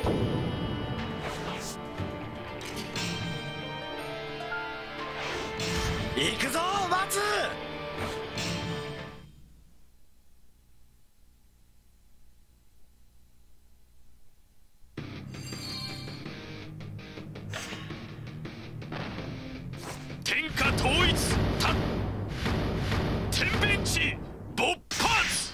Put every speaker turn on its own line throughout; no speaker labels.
行くぞ松。
天下統一た天変地勃発。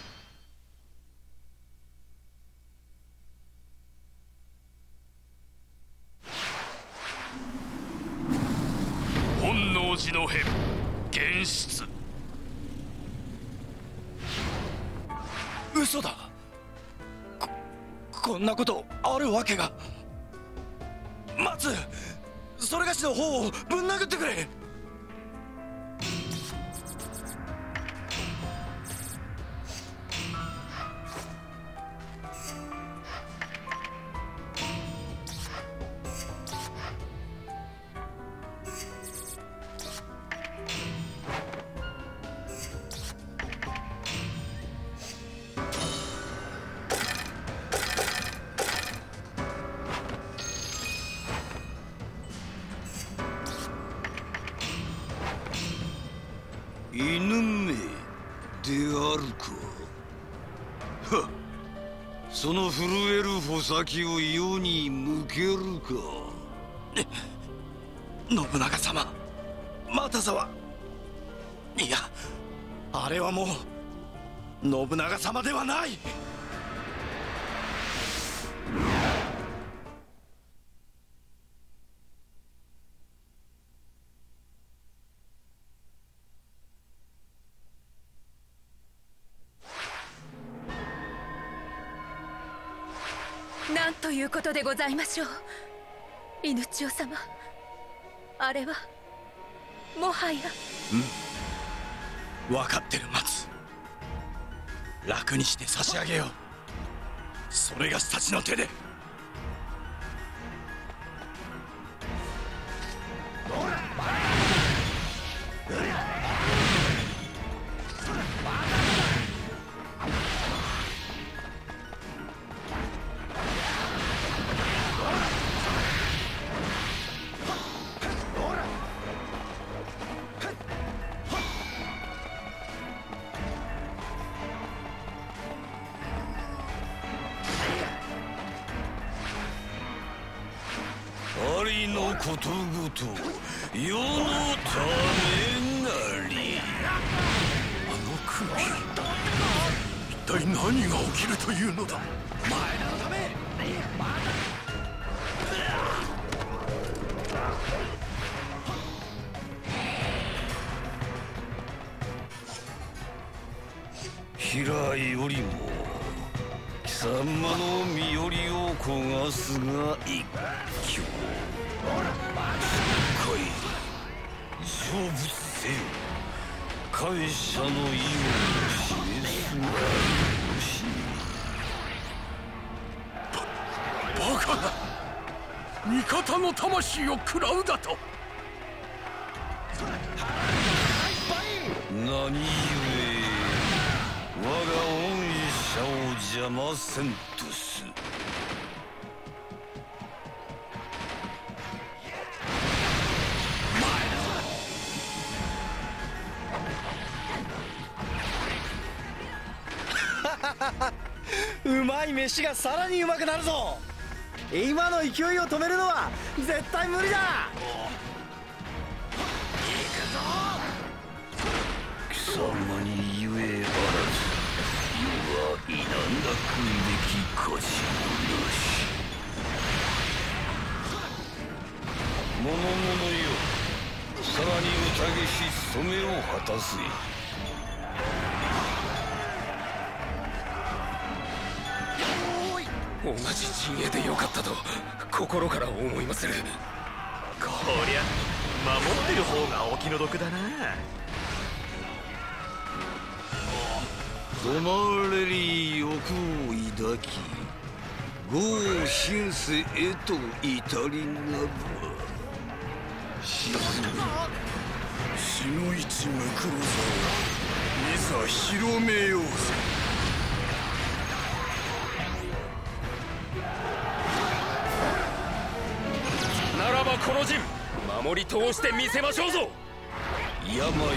本能寺の変現出。
嘘だ。こんなことあるわけが。松、それがしの方をぶん殴ってくれ。
犬目であるか。はっ、その震える穂先を世に向けるか。
信長様、又沢。いや、あれはもう信長様ではない。
なんということでございましょう、犬千代様。あれはもはや。
分かってる松。楽にして差し上げよう。それがしたちの手で。
ありのことごと世のためなり。
あの空気、一体何が起きるというのだ。
前田のため。
平よりも貴様の身寄りを焦がすが一挙。勝負せよ。感謝の意を示すがよし。
バカな、味方の魂を食らうだと。
何故我が恩赦を邪魔せんとす。
うまい飯がさらにうまくなるぞ。今の勢いを止めるのは絶対無理だ。
貴様にゆえあらず世は否なくべき価値もなし。諸々よ、さらに宴し務めを果たせ。
同じ陣営でよかったと心から思いまする。
こりゃ守ってる方がお気の毒だな。
止まれり欲を抱き業を新世へと至りなば沈む。
死の一ムクロザをいざ広めようぜ。
この陣守り通してみせましょうぞ。
病を砕き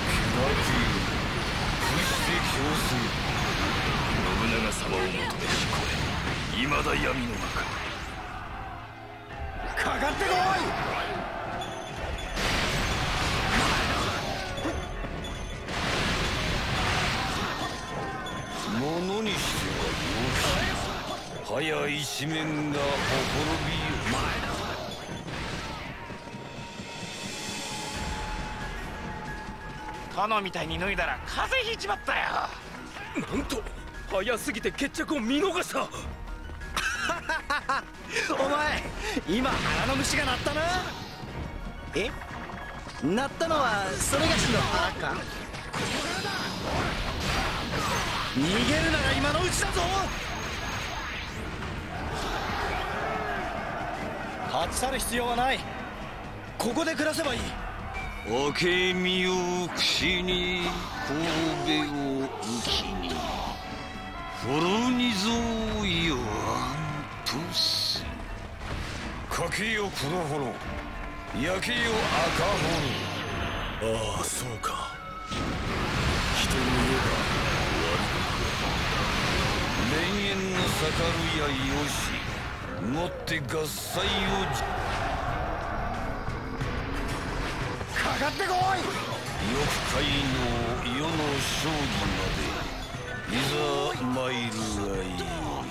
伏して強制。
信長様を求めし声、いまだ闇の中。
かかってこ
い。ものにしては良き。早い紙面がほころびよ。
殿みたいに脱いだら風邪ひいちまったよ。
なんと早すぎて決着を見逃した。
お前今腹の虫が鳴ったな。え、鳴ったのはそれがしの腹か。逃げるなら今のうちだぞ。立ち去る必要はない。ここで暮らせばいい。
明美を口に神戸を武器に滅にぞよあんとす。かけよ黒炎、焼けよ赤炎。
ああ、そうか。人に言えば
恋縁の盛るやよし、もって合祭を
かかってこい。
欲界の世の勝利までいざ参るがよい。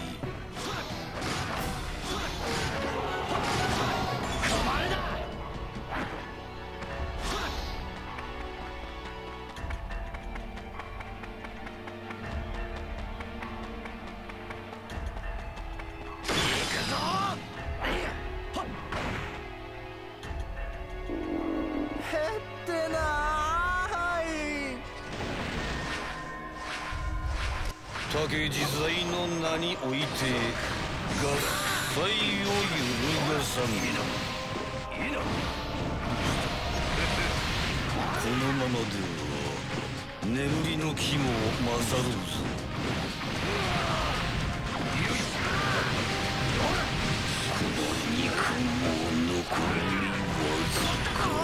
竹自在の名において合祭を揺るがさみな。このままでは眠りの木も勝るぞ。この肉も残りわずか。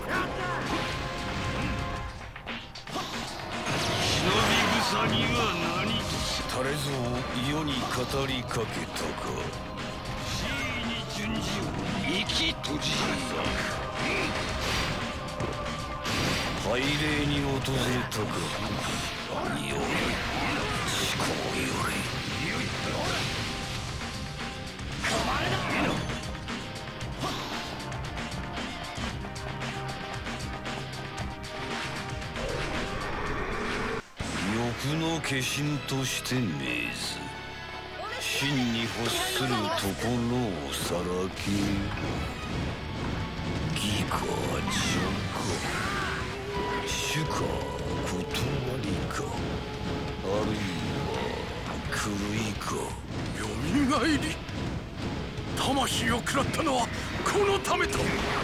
忍び草には何と誰ぞ世に語りかけたか。死に順次を生き閉じるさ。拝礼に訪れたか。よい思考よれ。欲の化身として命ず真に欲するところをさらけ。義か情か主か断りか、あるいは狂いか。
よみがえり。魂を食らったのはこのためと。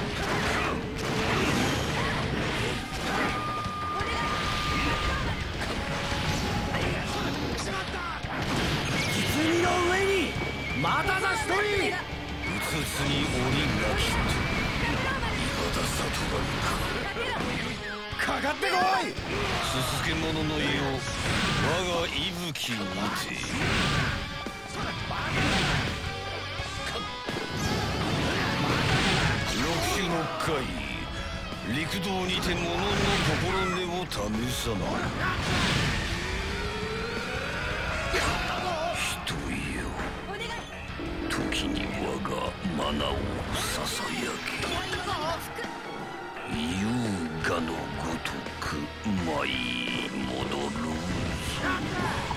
棺の上にまただ一人。
うつつに鬼が来ていまだ悟らぬか。
かかってこい。
すすけ者の世我が息吹にて。六種六回陸道にて物の心根を試さない。人よ、時に我がマナをささやけ。優雅のごとく舞い戻る。